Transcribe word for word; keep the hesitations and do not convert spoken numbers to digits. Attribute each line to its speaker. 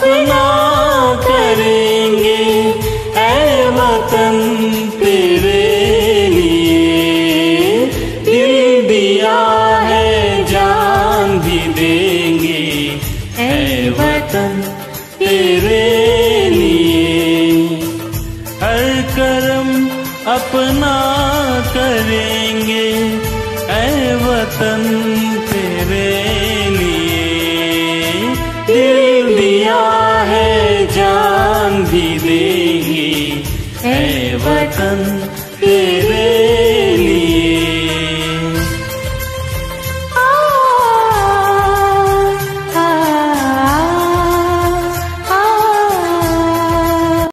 Speaker 1: अपना करेंगे ऐ वतन तेरे लिए। दिल दिया है जान भी देंगे ऐ वतन तेरे लिए। हर करम अपना करेंगे ऐ वतन